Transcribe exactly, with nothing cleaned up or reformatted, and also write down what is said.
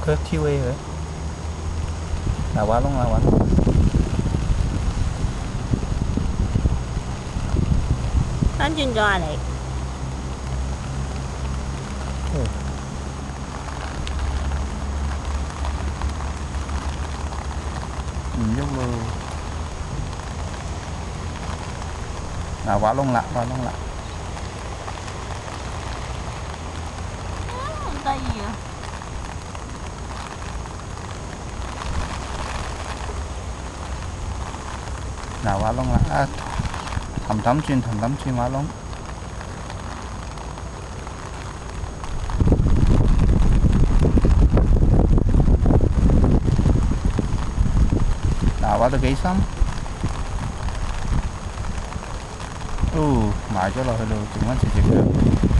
khớp chiêu ấy rồi là quá luôn là quá luôn 翻轉咗啊你？ 唔喐咯，嗱挖窿啦，挖窿啦， 好得意啊！ 嗱挖窿啦，啊氹氹轉氹氹轉挖窿，嗱挖到幾深？哦，埋咗落去咯，剩翻四隻腳。